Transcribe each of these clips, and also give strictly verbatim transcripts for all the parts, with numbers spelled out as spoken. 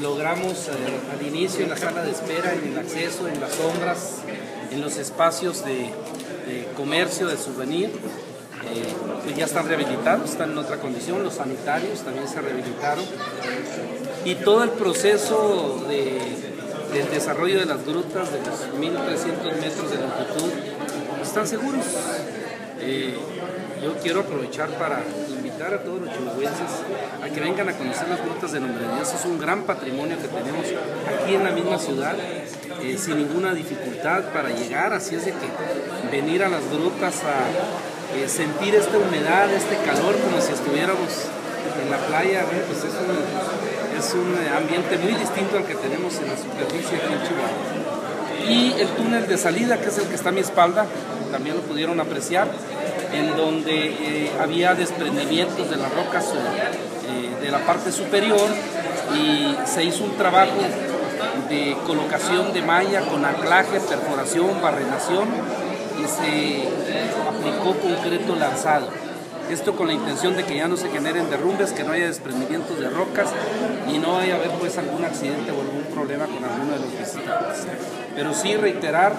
logramos eh, al inicio en la sala de espera, en el acceso, en las sombras, en los espacios de, de comercio, de souvenir, eh, pues ya están rehabilitados, están en otra condición, los sanitarios también se rehabilitaron y todo el proceso de, del desarrollo de las grutas de los mil trescientos metros de longitud están seguros. Eh, yo quiero aprovechar para invitar a todos los chihuahuenses a que vengan a conocer las grutas de Nombre de Dios. Es un gran patrimonio que tenemos aquí en la misma ciudad, eh, sin ninguna dificultad para llegar, así es de que venir a las grutas a eh, sentir esta humedad, este calor, como si estuviéramos en la playa, ¿no? Pues es un, es un ambiente muy distinto al que tenemos en la superficie aquí en Chihuahua. Y el túnel de salida, que es el que está a mi espalda, también lo pudieron apreciar, en donde eh, había desprendimientos de las rocas eh, de la parte superior y se hizo un trabajo de colocación de malla con anclaje, perforación, barrenación y se aplicó concreto lanzado. Esto con la intención de que ya no se generen derrumbes, que no haya desprendimientos de rocas y no vaya a haber pues algún accidente o algún problema con alguno de los visitantes. Pero sí reiterar,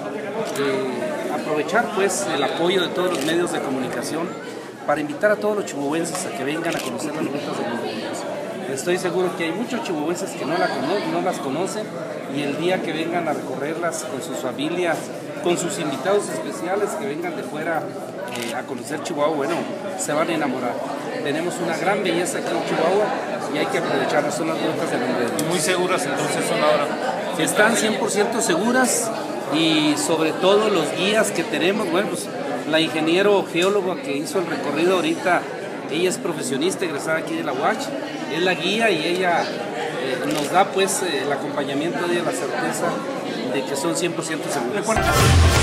eh, aprovechar pues el apoyo de todos los medios de comunicación para invitar a todos los chihuahuenses a que vengan a conocer las grutas de Nombre de Dios. Estoy seguro que hay muchos chihuahuenses que no, la cono no las conocen y el día que vengan a recorrerlas con sus familias, con sus invitados especiales que vengan de fuera eh, a conocer Chihuahua, bueno, se van a enamorar. Tenemos una gran belleza aquí en Chihuahua y hay que aprovecharlas, son las grutas de Nombre de Dios. Muy seguras entonces son ahora. Están cien por ciento seguras y sobre todo los guías que tenemos, bueno, pues la ingeniero geóloga que hizo el recorrido ahorita, ella es profesionista egresada aquí de la U A C H, es la guía y ella eh, nos da pues eh, el acompañamiento y la certeza de que son cien por ciento seguros.